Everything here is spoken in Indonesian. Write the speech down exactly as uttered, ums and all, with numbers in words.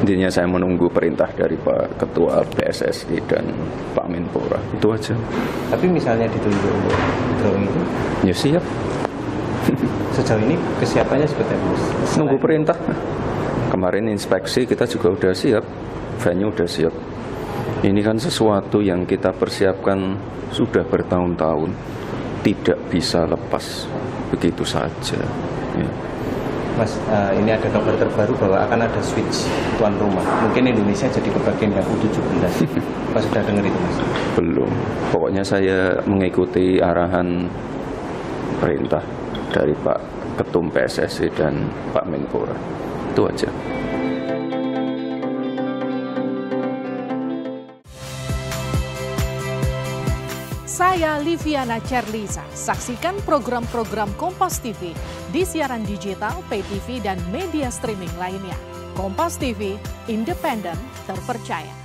Intinya saya menunggu perintah dari Pak Ketua P S S I dan Pak Menpora, itu aja. Tapi misalnya ditunjuk untuk drawing itu? Ya siap. Sejauh ini kesiapannya seperti apa? Nunggu perintah. Kemarin inspeksi kita juga udah siap, venue udah siap. Ini kan sesuatu yang kita persiapkan sudah bertahun-tahun, tidak bisa lepas begitu saja. Ya. Mas, uh, ini ada kabar terbaru bahwa akan ada switch tuan rumah. Mungkin Indonesia jadi kebagian yang U tujuh belas. Mas sudah dengar itu, Mas? Belum. Pokoknya saya mengikuti arahan perintah dari Pak Ketum P S S I dan Pak Menpora. Itu aja. Saya Liviana Cerlisa. Saksikan program-program Kompas T V di siaran digital, pay T V, dan media streaming lainnya. Kompas T V, independen, terpercaya.